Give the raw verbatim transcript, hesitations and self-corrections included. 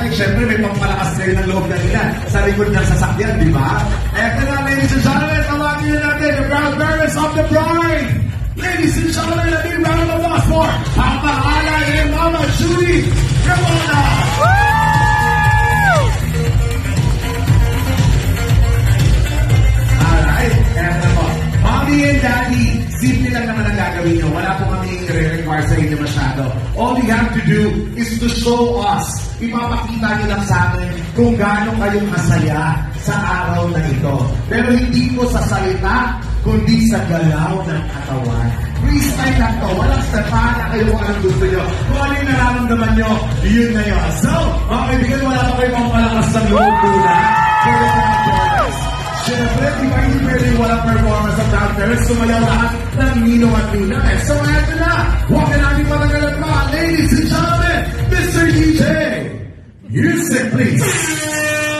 Kahit syempre may pampalakas kayo ng loob na nila sa likod ng sasakyan, di ba? Eto na, ladies and gentlemen, tawagin na natin the proud parents of the bride. Ladies and gentlemen, a big round of applause for Papa Alay and Mama Judy Ramona. Alright, eto na po. Mommy and Daddy, simple lang naman ang gagawin nyo. Wala po kami i-require sa inyo masyado. All you have to do is to show us. Ipapakita nyo lang sa akin kung gaano kayong masaya sa araw na ito. Pero hindi po sa salita, kundi sa galaw ng katawan. Freestyle lang to. Walang stepana kayo kung anong gusto nyo. Kung ano yung nararamdaman nyo, yun na yun. So, mga kaibigan, wala pa kayo pang palakas ng loob muna. So, siyempre, di ba hindi pwede walang performance of Proud Parents, sumayaw lahat ng Ninong at Nina. So, eto na, huwag na natin matagalan pa, ladies and gentlemen, Mister D J, music please!